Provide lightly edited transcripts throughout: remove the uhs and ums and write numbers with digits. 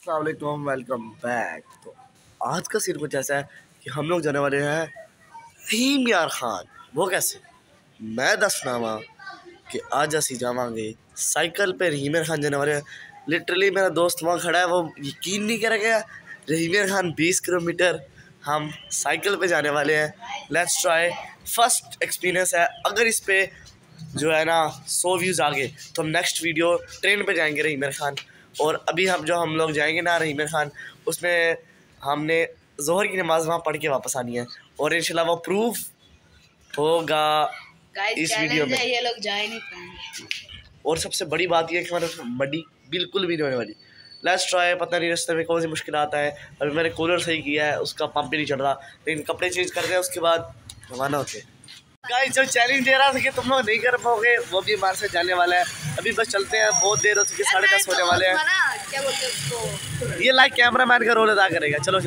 अस्सलाम वालेकुम, welcome back. तो आज का सीन कुछ ऐसा है कि हम लोग जाने वाले हैं रहीम यार खान। वो कैसे, मैं दसनावा कि आज असी जावांगे साइकिल पे रहीम यार खान जाने वाले हैं। लिटरली मेरा दोस्त वहाँ खड़ा है, वो यकीन नहीं करेगा। रहीम यार खान 20 किलोमीटर हम साइकिल पे जाने वाले हैं। लेट्स ट्राई, फर्स्ट एक्सपीरियंस है। अगर इस पे जो है ना 100 व्यूज़ आ गए तो हम नेक्स्ट वीडियो ट्रेन पे जाएंगे रहीम यार खान। और अभी हम लोग जाएंगे ना रहीम यार खान, उसमें हमने ज़ोहर की नमाज़ वहाँ पढ़ के वापस आनी है और इंशाल्लाह वो प्रूफ होगा इस वीडियो में। ये लोग जा ही नहीं पाएंगे। और सबसे बड़ी बात यह है कि हमारे मड्डी बिल्कुल भी नहीं होने वाली। Let's try. पता नहीं रास्ते में कौन सी मुश्किल आता है। अभी मैंने कूलर सही किया है, उसका पंप भी नहीं चढ़ रहा, लेकिन कपड़े चेंज कर गए उसके बाद रवाना होते हैं। गाइस जो चैलेंज दे रहा था कि तुम लोग नहीं कर पाओगे, वो भी हमारे से जाने वाला है। अभी बस चलते हैं, बहुत देर हो चुकी है, 10:30 होने वाले हैं। क्या बोलते हैं उसको? ये लाइक कैमरा मैन का रोल अदा करेगा। चलो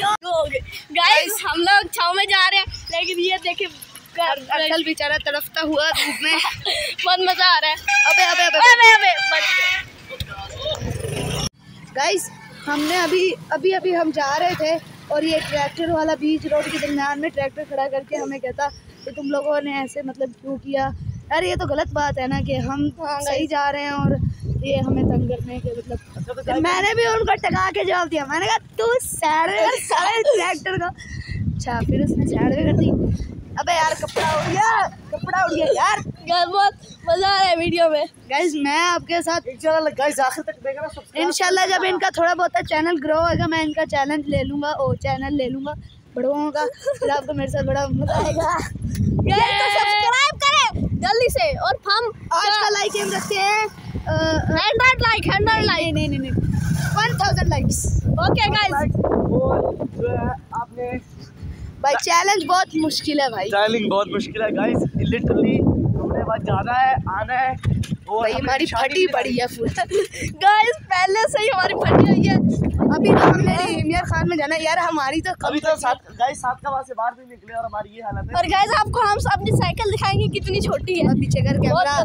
गाइस हम लोग छाव में जा रहे हैं, लेकिन ये देखिए अकल बेचारा तड़पता हुआ धूप में बहुत मजा आ रहा है। अबे अबे अबे अबे बच गए। गाइस हमने अभी हम जा रहे थे और ये ट्रैक्टर वाला बीच रोड के दरमियान में ट्रैक्टर खड़ा करके हमें कहता कि तुम लोगों ने ऐसे मतलब क्यों किया। अरे ये तो गलत बात है ना कि हम सही जा रहे हैं और ये हमें तंग करने के मतलब। तो मैंने भी उनको टका के जवाब दिया, मैंने कहा तू साइड कर सारे ट्रैक्टर को। अच्छा फिर उसने साइड कर दी। अबे यार कपड़ा उड़ गया यार। बहुत मजा आ रहा है वीडियो में। गाइस मैं आपके साथ गाइस आखिर तक देखना, इंशाल्लाह जब इनका थोड़ा बहुत चैनल ग्रो होगा मैं इनका चैनल ले लूँगा बड़ों का, फिर आपको मेरे साथ बड़ा मजा आएगा। तो सब्सक्राइब करें जल्दी से। और हम आज का लाइक एम रखते हैं 100 लाइक नहीं 1000 लाइक्स। ओके गाइस, जो है आपने भाई चैलेंज बहुत मुश्किल है भाई, चैलेंज बहुत मुश्किल है गाइस। लिटरली हमने बस जाना है, आना है। भाई हमारी फटी पड़ी है फुल। गाइस पहले से ही हमारी फटी हुई है। अभी तो हमने रहीम यार खान में जाना है यार, हमारी तो अभी तो सात का वहाँ से बाहर भी निकले और हमारी ये हालत है। और गाइस आपको हम अपनी साइकिल दिखाएंगे कितनी छोटी है। पीछे कर कैमरा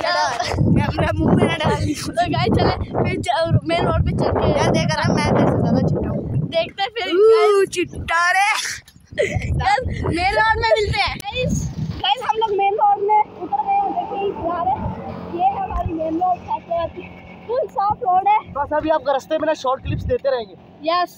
मुंह में ना डाल। तो गाइस चले फिर मेन रोड पे चल के यार देख रहा मैं तेरे से ज्यादा चिट्टा हूं, देखते फिर चिट्टा रे। मेन रोड में मिलते हैं। गाइस हम लोग मेन रोड में उतर गए हैं। देखिए ये है हमारी मेन रोड, फुल साफ रोड है। बस अभी आपका रास्ते में ना शॉर्ट क्लिप्स देते रहेंगे। यस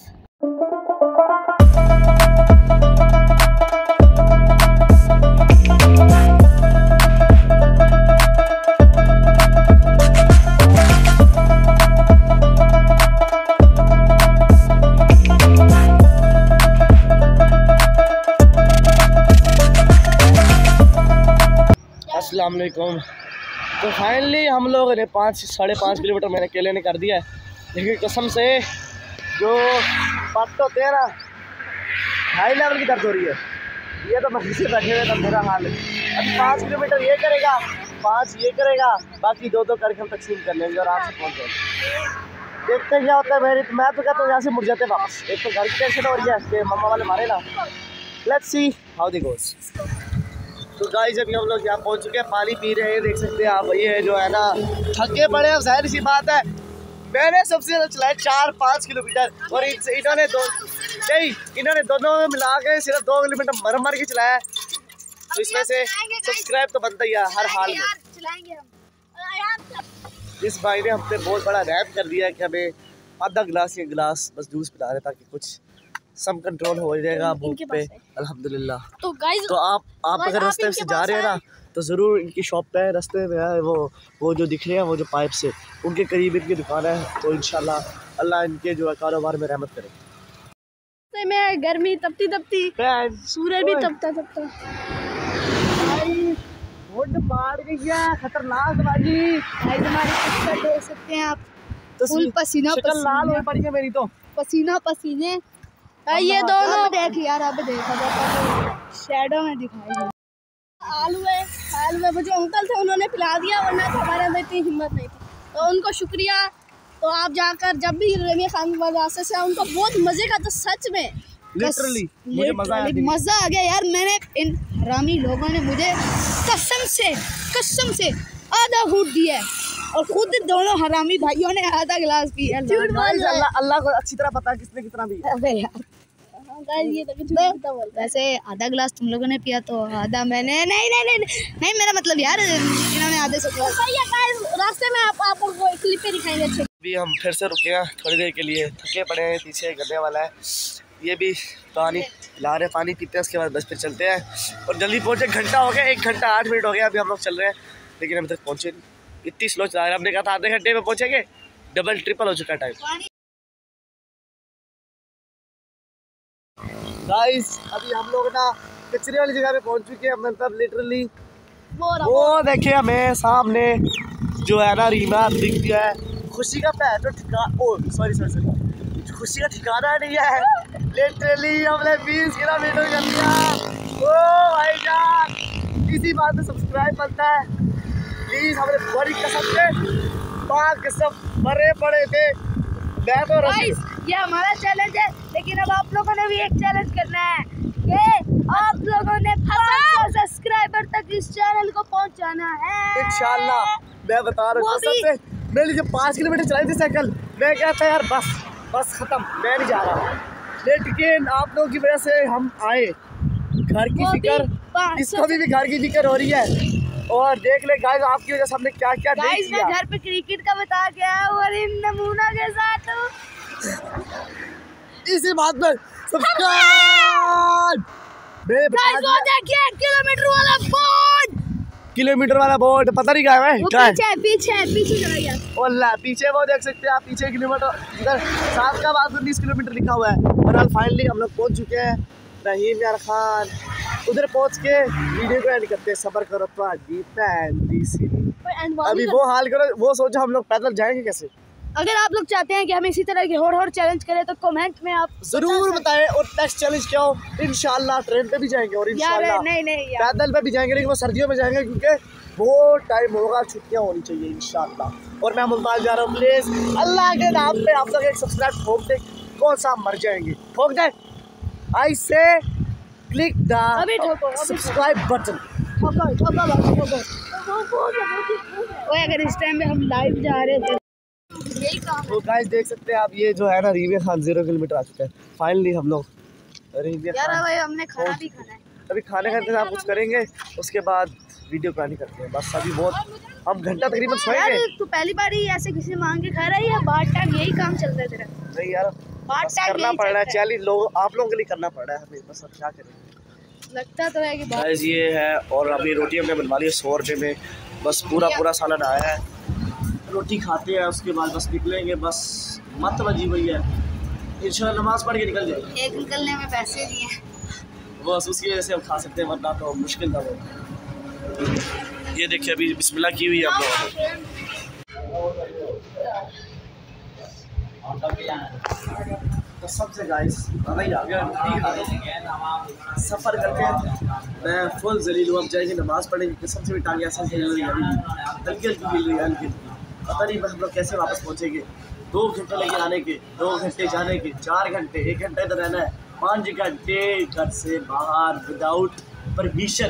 अस्सलाम वालेकुम। तो फाइनली हम लोग ने 5-5.5 किलोमीटर मैंने अकेले ने कर दिया है, लेकिन कसम से जो पट होते हैं ना हाई लेवल की दर्द हो रही है। ये तो मस्जिद से बैठे हुए तो मेरा हाल है। अभी 5 किलोमीटर ये करेगा, 5 ये करेगा, बाकी 2-2 करके हम तकसीम कर लेंगे और आप से पहुँच जाएंगे। देखते हैं क्या होता है। मैं तो कहता हूँ यहाँ से मुड़ जाते वापस। एक तो घर की टेंशन हो रही है कि मम्मा वाले मारे ना। Let's see how they goes. तो गाइस अभी हम लोग यहाँ पहुँच चुके हैं, पानी पी रहे हैं, देख सकते हैं आप। ये जो है ना थके पड़े हैं, जाहिर सी बात है। मैंने सबसे ज़्यादा चलाया 4-5 किलोमीटर और इन्होंने दोनों में मिला के सिर्फ 2 किलोमीटर मर के चलाया। तो इसमें से सब्सक्राइब तो बनता ही है हर हाल में। इस भाई ने हमसे बहुत बड़ा रैप कर दिया कि हमें आधा गिलास या गिलास बस जूस पिला रहे ताकि कुछ सम कंट्रोल हो जाएगा भूख पे अल्हम्दुलिल्लाह। तो गाइस तो आप अगर रास्ते से जा रहे हैं ना तो ज़रूर इनकी शॉप पे है, रास्ते में है वो जो दिख रहे हैं वो जो पाइप से उनके करीब इनकी दुकान है। तो इंशाल्लाह अल्लाह इनके जो है कारोबार में रहमत करे। तो मैं गर्मी तपती सूरज भी तपता बाढ़ गई है, खतरनाक बाजी। भाई हमारी पिक्चर देख सकते हैं आप, फुल पसीना लाल हो पड़ी है मेरी तो, पसीने। ये दोनों देख यार, अब देखा जाता शैडो में दिखाई। आलू है वो जो अंकल थे उन्होंने पिला दिया, वरना तो हमारे अंदर इतनी हिम्मत नहीं थी। तो उनको शुक्रिया। तो आप जाकर जब भी रहीम यार खान वाले रास्ते से उनको बहुत मजे का, तो सच में लिटरली मजा आ गया यार। मैंने इन हरामी लोगों ने मुझे कसम से आधा घूट दिया है और खुद दोनों हरामी भाइयों ने आधा गिलास पिया। अल्लाह को अच्छी तरह पता है किसने कितना पिया। अबे यार वैसे आधा गिलास तुम लोगों ने पिया तो आधा मैंने। नहीं मेरा मतलब यार इन्होंने आधे से रास्ते में आपको क्लिप पे दिखाएंगे। अभी हम फिर से रुके हैं थोड़ी देर के लिए, थके पड़े हैं, पीछे गड्ढे वाला है, ये भी पानी ला रहे, पानी पीते हैं, उसके बाद बस फिर चलते हैं और जल्दी पहुँचे। घंटा हो गया, 1 घंटा 8 मिनट हो गया अभी हम लोग चल रहे हैं, लेकिन अभी तक पहुँचे नहीं। इतनी स्लो चला रहे हैं, हमने कहा था आधे घंटे में पहुँचेंगे, डबल ट्रिपल हो चुका है टाइम। गाइस अभी हम लोग ना कचरे वाली जगह पे पहुँच चुके हैं, मतलब लिटरली वो देखिए हमें सामने जो है ना रीमा दिख गया है। खुशी का पैर तो सॉरी खुशी का ठिकाना नहीं है। लिटरली हमने 20 किलोमीटर कर लिया। ओ भाई जान, इसी बात में सब्सक्राइब बनता है प्लीज। हमने बड़ी कसम से 5 कसम बड़े बड़े थे। मैं तो ये हमारा चैलेंज है, लेकिन अब आप लोगों ने भी एक चैलेंज करना है कि आप लोगों ने 500 सब्सक्राइबर तक इस चैनल को पहुंचाना है इंशाल्लाह। मैं बता रहा हूँ सबसे, मैंने जब 5 किलोमीटर चलाई थी साइकिल, मैं कहता यार बस खत्म, मैं नहीं जा रहा, लेकिन आप लोगों की वजह से हम आए। घर की फिक्र, इसको भी घर की फिक्र हो रही है। और देख ले गाइस आपकी वजह से हमने क्या क्या नहीं किया। मैं घर पे क्रिकेट का बता के आया हूं और इन नमूना के साथ इसी बात में सब्सक्राइब। किलोमीटर वाला बोर्ड पता नहीं क्या है, पीछे चला गया। ओला पीछे वो देख सकते हैं आप, पीछे किलोमीटर इधर 7 का बाद 19 किलोमीटर लिखा हुआ है। और फाइनली हम लोग पहुंच चुके हैं रहीम यार खान। उधर पहुंच के वीडियो को एंड करते हैं। सबर करो तो अभी वो हाल करो, वो सोचो हम लोग पैदल जाएंगे कैसे। अगर आप लोग चाहते हैं कि हम इसी तरह के और चैलेंज करें तो कमेंट में आप जरूर बताएं। और नेक्स्ट चैलेंज क्या हो, इंशाल्लाह ट्रेन पे भी जाएंगे और इंशाल्लाह नहीं पैदल पे भी जाएंगे, लेकिन वो सर्दियों में जाएंगे क्योंकि वो टाइम होगा, छुट्टियां होनी चाहिए इंशाल्लाह। और मैं मुल्तान जा रहा हूँ, प्लीज अल्लाह के नाम पे आप लोग एक सब्सक्राइब ठोक दे, कौन सा मर जाएंगे, ठोक दे। आई से क्लिक द सब्सक्राइब बटन। अगर इस टाइम में हम लाइव जा रहे थे तो गाइस देख सकते हैं आप, ये जो है ना रीमे खान 0 किलोमीटर आ चुका है। फाइनली हम लोग हमने खाना भी खाना है। अभी खाने का इंतजाम कुछ करेंगे, उसके बाद वीडियो प्लानिंग करते हैं। बस अभी बहुत हम घंटा तकरीबन सोएंगे। तू पहली बार ही ऐसे किसी मांग के खा रहा है या पार्ट टाइम यही काम चल रहा है तेरा? नहीं यार, बस करना पड़ रहा है, चैलेंज लोग आप लोगों के लिए करना पड़ रहा है हमें, बस अब क्या करें। लगता तो है कि गाइस ये है। और अभी रोटी हमने बनवा ली है 100 रुपये में, बस पूरा सालन आया है। रोटी खाते हैं, उसके बाद बस निकलेंगे। बस मत बजी हुई है, इंशाल्लाह नमाज पढ़ के निकल जाएंगे। एक निकलने में पैसे दिए बस उसकी वजह से हम खा सकते हैं, वरना तो मुश्किल था वो। ये देखिए अभी बिस्मिल्लाह की हुई है हम लोगों। सबसे गाइस सफ़र करके मैं फुल जलील हूँ। अब जाएंगे नमाज़ पढ़ेंगे, कसम से भी टांगे ऐसा हिल रही है, हल्की हिल रही है हल्की। पता नहीं हम लोग कैसे वापस पहुँचेंगे। 2 घंटे लेके आने के, 2 घंटे जाने के, 4 घंटे, 1 घंटे इधर रहना है, 5 घंटे घर से बाहर विदाउट परमिशन।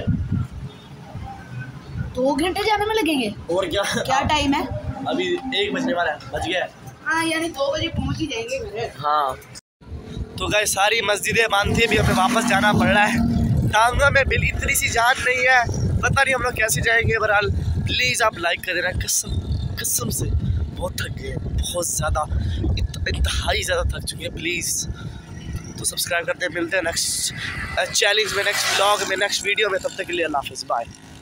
2 घंटे जाने में लगेंगे और क्या टाइम है अभी? 1 बजने वाला है, बज गया। हाँ यानी 2 बजे पहुँच ही जाएंगे घर। हाँ तो गाइस सारी मस्जिदें बंद थी, भी हमें वापस जाना पड़ रहा है। टांगा में बिल इतनी सी जान नहीं है, पता नहीं हम लोग कैसे जाएंगे। बहरहाल प्लीज़ आप लाइक कर देना, कसम से बहुत थक गए, बहुत ज़्यादा, इंतहाई ज़्यादा थक चुके हैं। प्लीज़ तो सब्सक्राइब करते हैं। मिलते हैं नेक्स्ट चैलेंज में, नेक्स्ट ब्लॉग में, नेक्स्ट वीडियो में। तब तक के लिए अल्लाह हाफ़िज़, बाय।